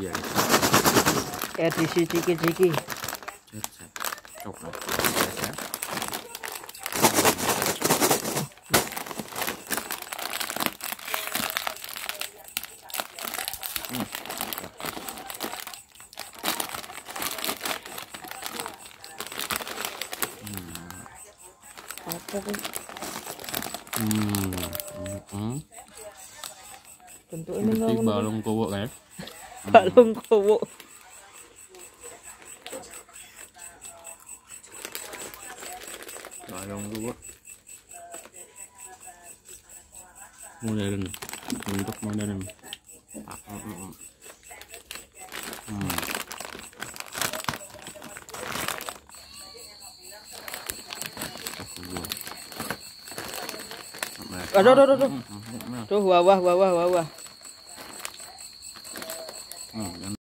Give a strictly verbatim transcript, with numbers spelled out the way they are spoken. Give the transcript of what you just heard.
Iya. Edisi ciki-ciki. Coklat. Apa tuh? Hmm. Hmm. Bentuk ini Seperti balung kowok kan? Balung kowok. Balung kowok. Modern. Bentuk modern. Hmm. Aduh, aduh, aduh. Tuh, wah, wah, wah, wah, wah. Hmm.